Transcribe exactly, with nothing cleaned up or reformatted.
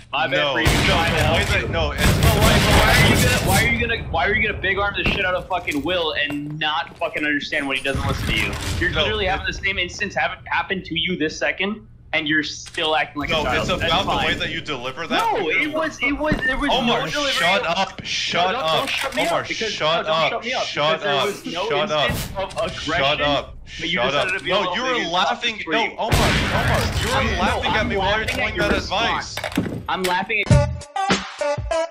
My bad no, for even no, trying to help that, you. no, it's But why, why are you gonna, why are you gonna, why are you gonna big arm the shit out of fucking Will and not fucking understand when he doesn't listen to you? You're no, literally it, having the same instance happen happen to you this second, and you're still acting like no, a child. it's about That's the fine. way that you deliver that. No, it was, it was, there was Omar, no delivery. shut up, shut no, don't, up, don't shut me Omar, up because, shut no, up, shut me up shut there up, was no shut up, instance of aggression, shut up, but you shut decided up. to be No, a you little were laughing. No, extreme. Omar, Omar, you were I'm, laughing no, at me I'm while you're laughing telling at your that response. advice. I'm laughing at